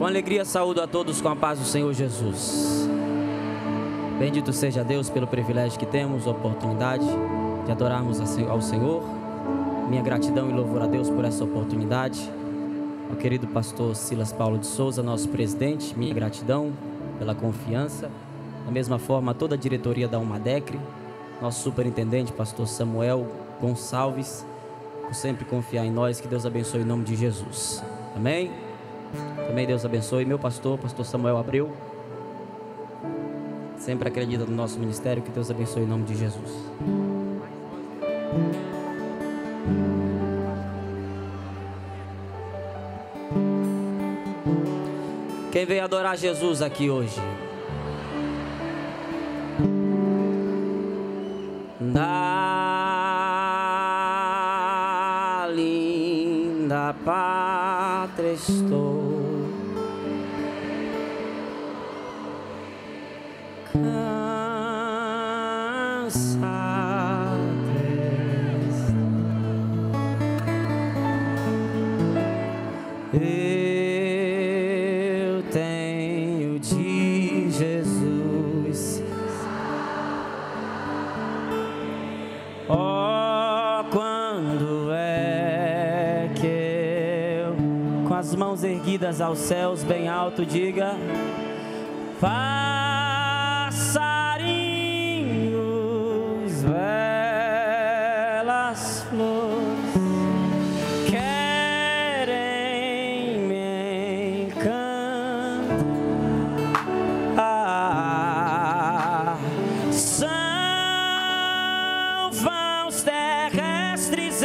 alegria saúdo a todos com a paz do Senhor Jesus. Bendito seja Deus pelo privilégio que temos, a oportunidade de adorarmos ao Senhor. Minha gratidão e louvor a Deus por essa oportunidade. Ao querido pastor Silas Paulo de Souza, nosso presidente, minha gratidão pela confiança. Da mesma forma, a toda a diretoria da Umadecre, nosso superintendente, pastor Samuel Gonçalves, por sempre confiar em nós. Que Deus abençoe em nome de Jesus. Amém? Também Deus abençoe meu pastor Samuel Abreu. Sempre acredita no nosso ministério. Que Deus abençoe em nome de Jesus. Quem veio adorar Jesus aqui hoje? Da linda pátria estou, eu tenho de Jesus. Oh, quando é que eu, com as mãos erguidas aos céus bem alto, diga: passarinhos, belas flores, querem me encantar. São vãos terrestres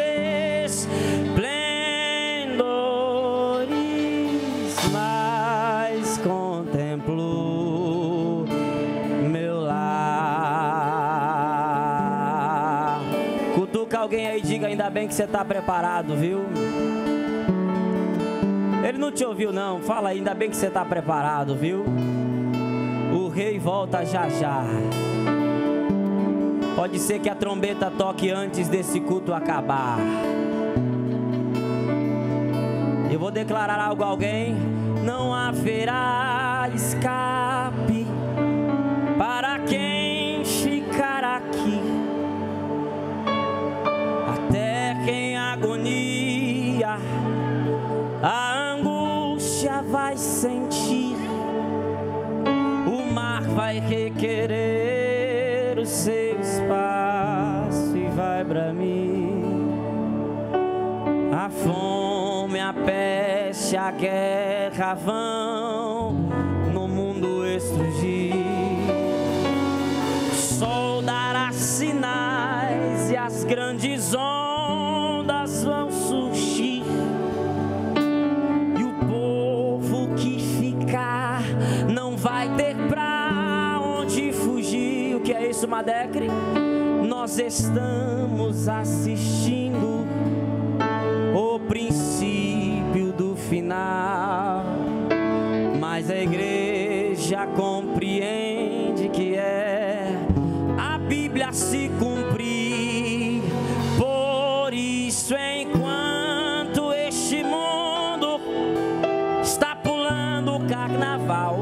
esplendores, mas contemplo meu lar. Cutuca alguém aí e diga: ainda bem que você está preparado, viu? Ele não te ouviu não, fala aí: ainda bem que você está preparado, viu? O rei volta já já. Pode ser que a trombeta toque antes desse culto acabar. Eu vou declarar algo a alguém: não haverá escape para quem ficar aqui, até que em agonia a angústia vai sentir. O mar vai requerer o seu espaço e vai bramir. A fome, a peste, a guerra vão no mundo estrugir. O sol dará sinais e as grandes ondas vão surgir. E o povo que ficar não vai ter pra onde fugir. O que é isso, Umadecre? Nós estamos assistindo o princípio do final, mas a igreja compreende que é a Bíblia se cumprir. Por isso, enquanto este mundo está pulando o carnaval,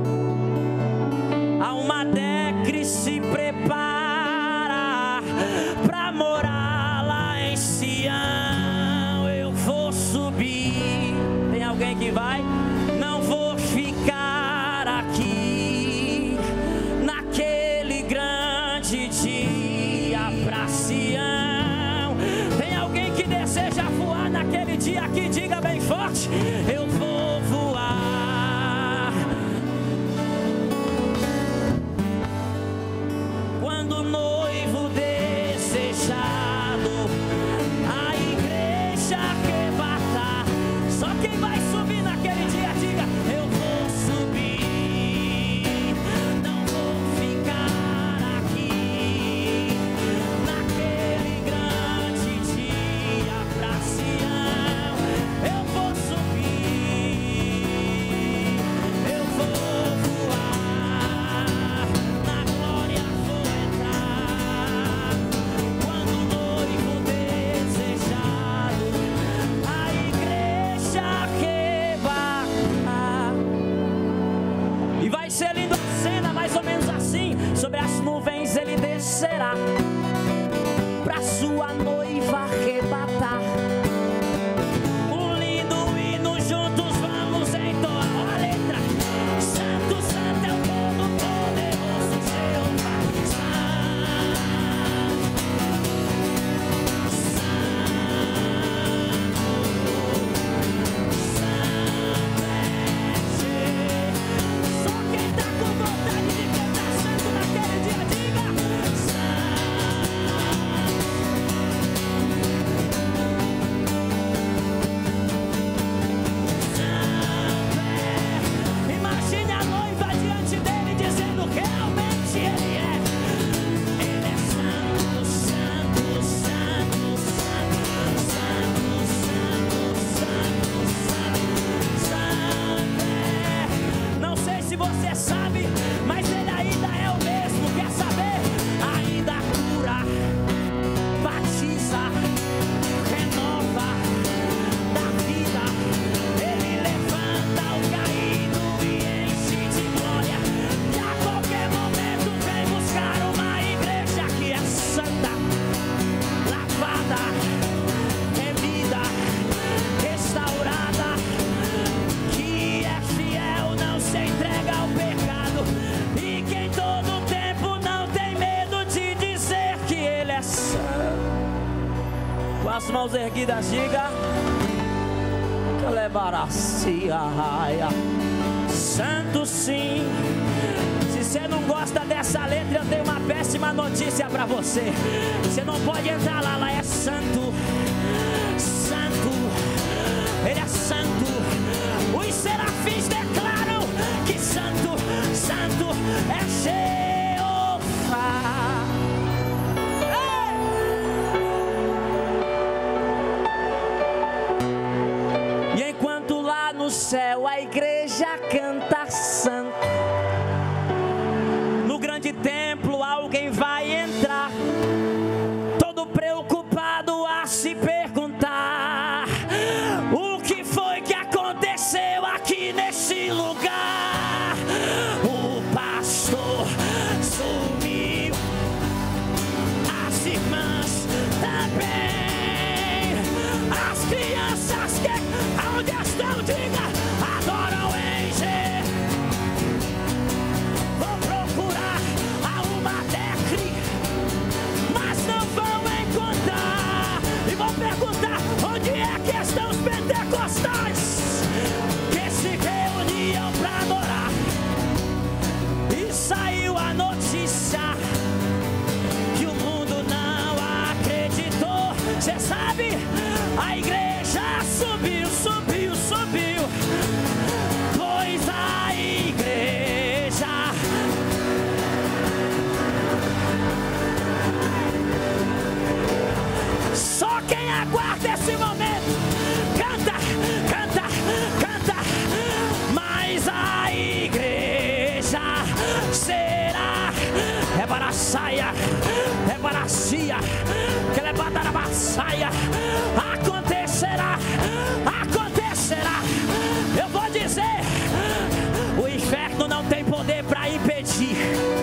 a Umadecre se prepara para morar lá em Sião. Eu vou subir. Tem alguém que vai? Não vou ficar aqui naquele grande dia pra Sião. Tem alguém que deseja voar naquele dia aqui? Diga bem forte: eu vou voar. Quando o noivo desejado, a igreja arrebatar, só quem vai subir naquele dia, diga: eu vou subir. Não vou ficar aqui naquele grande dia pra Sião. Eu vou subir. acontecerá pra sua noiva arrebatar. Um lindo hino juntos vamos entoar a letra. Santo, santo é o Todo-Poderoso Jeová. As mãos erguidas, diga: Santo sim. Se você não gosta dessa letra, eu tenho uma péssima notícia para você. Você não pode entrar lá, lá é santo. Santo, ele é santo. Os serafins declaram que santo, santo é Jeová. No céu a igreja canta santo, no grande templo alguém vai entrar, todo preocupado a se perguntar: o que foi que aconteceu aqui nesse lugar? O pastor sumiu, as irmãs também, as crianças que aonde estão, diga, adoram em G. Vão procurar a uma decre, mas não vão encontrar. E vão perguntar: onde é que estão os pentecostais que se reuniam para adorar? E saiu a notícia que o mundo não acreditou. Você sabe, a igreja subiu, subiu, subiu, pois a igreja só quem aguarda esse momento canta, canta, canta. Mas a igreja será é para a saia, é para a cia, que levantará a saia. Acontecerá, acontecerá. Eu vou dizer, o inferno não tem poder para impedir.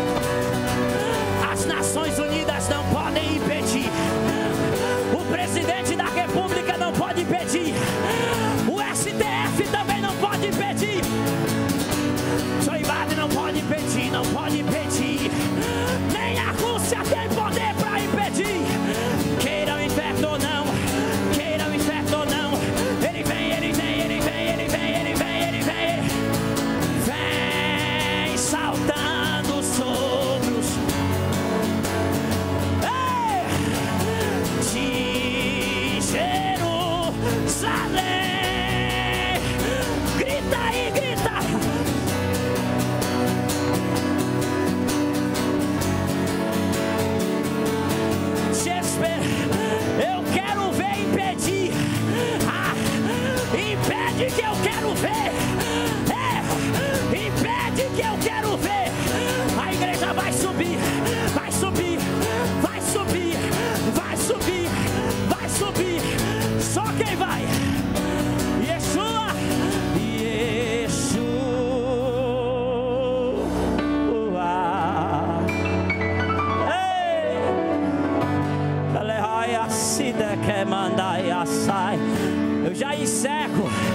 As Nações Unidas não podem impedir. O presidente da República não pode impedir. O STF também não pode impedir. Joe Biden não pode impedir, não pode impedir. Nem a Rússia tem poder para impedir. Queira o inferno ou não, Eu já encerro